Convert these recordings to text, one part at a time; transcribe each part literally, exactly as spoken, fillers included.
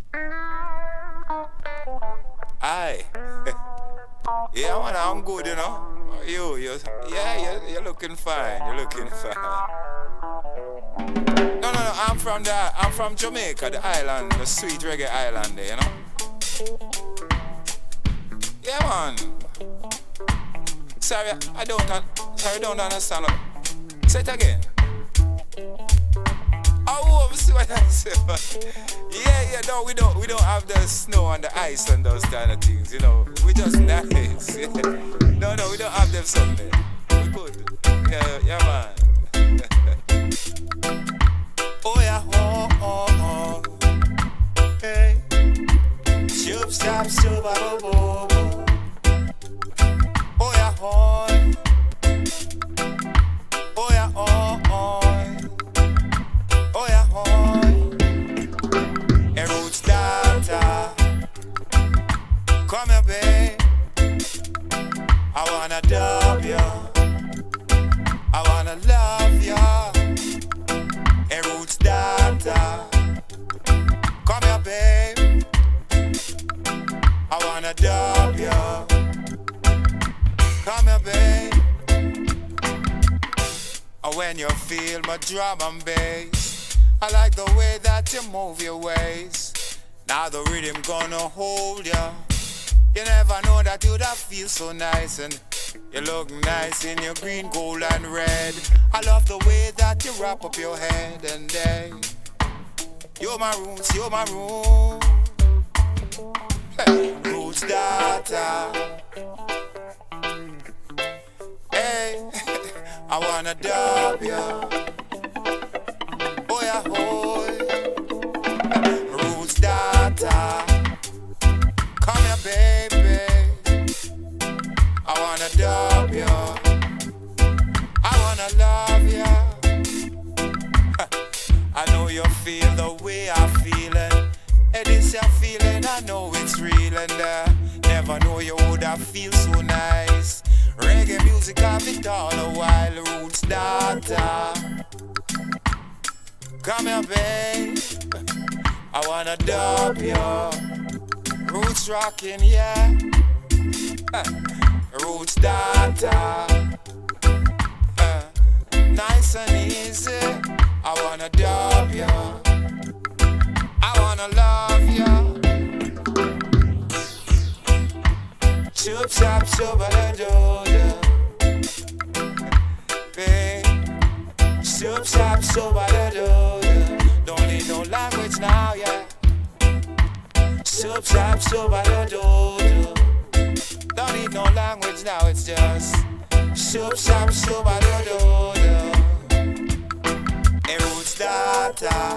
Aye. Yeah, man, I'm good, you know. You, you, yeah, you're, you're looking fine. You're looking fine. No, no, no. I'm from the, I'm from Jamaica, the island, the sweet reggae island, there, you know. Yeah, man. Sorry, I don't, sorry, I don't understand. Say it again. Oh, see what I said. Yeah, yeah, no, we don't, we don't have the snow and the ice and those kind of things, you know. We just nice. Yeah. No, no, we don't have them Sunday. We good. Yeah, yeah, man. Oh yeah, oh, oh, oh. Hey. Shoop, stop, shoop, bo, bo, bo. Oh yeah, oh. Oh yeah, oh, oh. Oh yeah, oh. A roots daughter. Come here, babe. I wanna dub ya. I wanna love ya. A roots daughter. Come here, babe. I wanna dub ya. Come here, babe. And when you feel my drum and bass, I like the way that you move your waist. Now the rhythm gonna hold ya. You never know that you'd have feel so nice, and you look nice in your green, gold and red. I love the way that you wrap up your head, and hey, you're my roots, you're my room. Hey, roots daughter. Hey, I wanna dub ya. Oh yeah, oh. Roots daughter. Come here, baby. I wanna dub ya. I wanna love ya. I know you feel the way I feel it. And this your feeling, I know it's real. And uh, never know you would have feel so nice. Reggae music, I've it all a while. Roots daughter. Come here, babe. I wanna dub ya. Roots rockin', yeah. Roots daughter. Uh, nice and easy. I wanna dub ya. I wanna love ya. Choop chop choop a do do. Babe. Choop chop choop a do do. Don't need no language now, yeah. Soup, chop, soup, I don't do, do. Don't need no language now, it's just soup, chop, soup, I don't do, do. A roots daughter.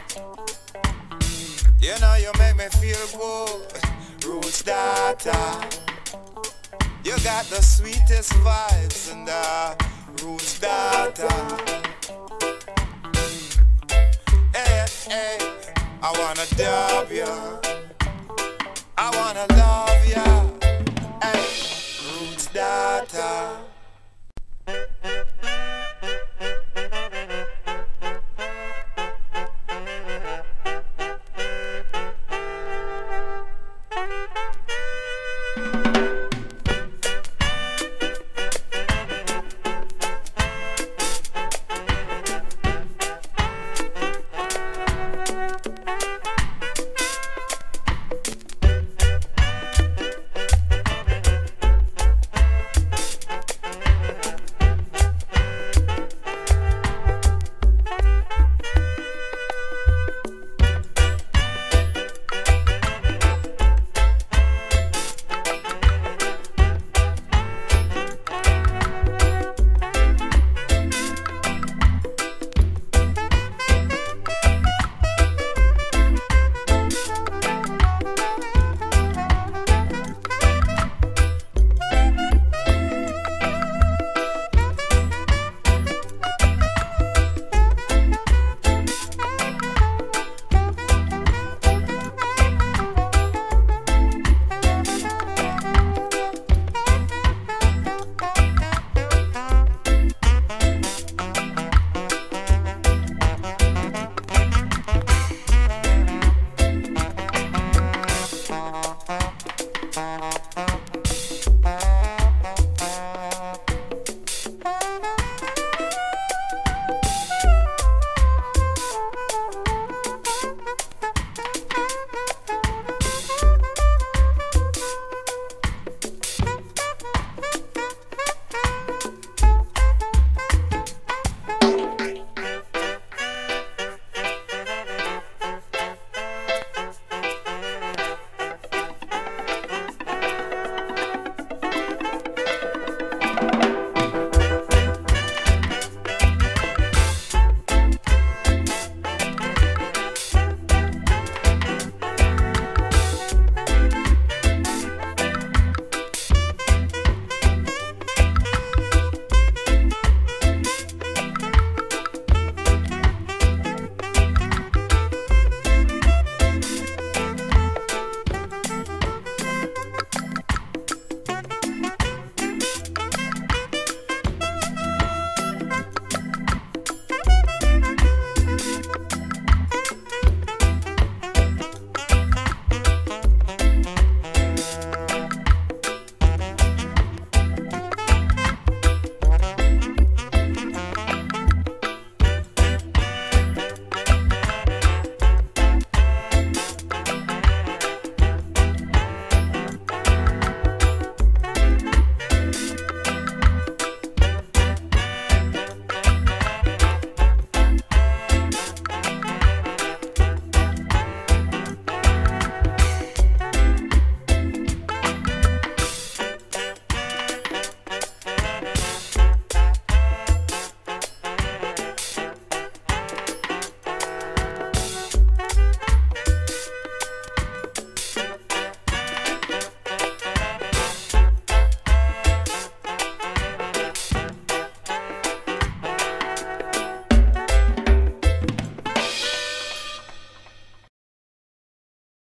You know you make me feel good. Roots daughter. You got the sweetest vibes, and uh, roots daughter. Hey, hey, I wanna dub ya. I wanna love ya, hey, roots daughter.